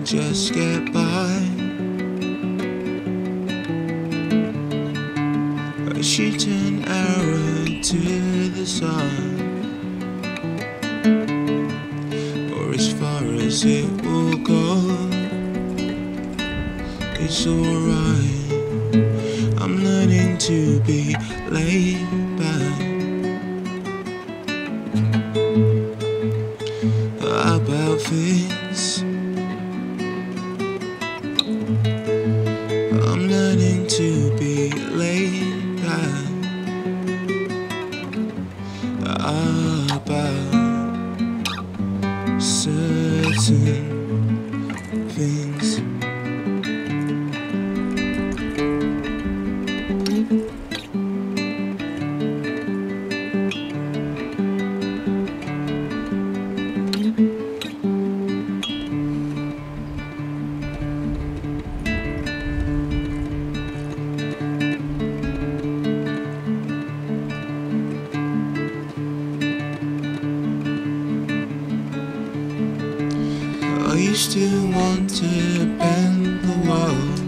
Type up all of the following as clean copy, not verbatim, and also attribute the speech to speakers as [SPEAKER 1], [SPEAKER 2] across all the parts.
[SPEAKER 1] just get by. I shoot an arrow to the sun, or as far as it will go. It's alright, I'm learning to be laid back. About things, I'm learning to be laid back. About certain things. I used to want to bend the world,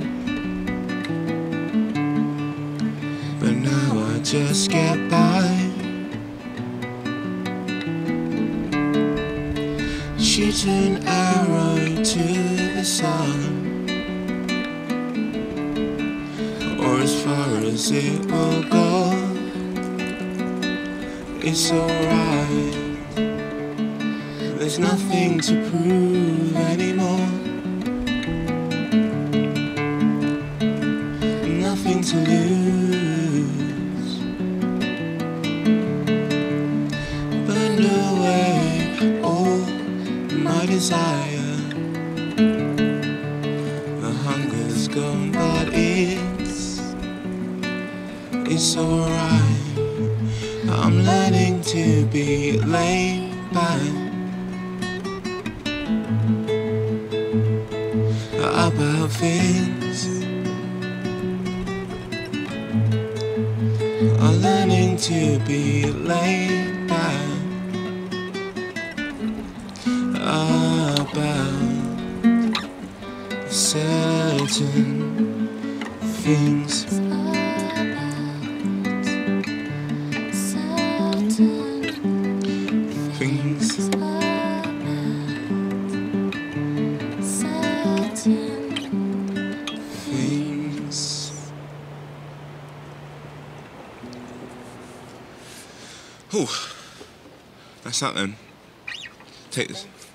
[SPEAKER 1] but now I just get by. Shoot an arrow to the sun, or as far as it will go. It's alright, there's nothing to prove anymore, nothing to lose. Burned away all my desire, the hunger's gone, but it's alright. I'm learning to be laid back. About things, I'm learning to be laid back. About certain things. Ooh, that's that then. Take this.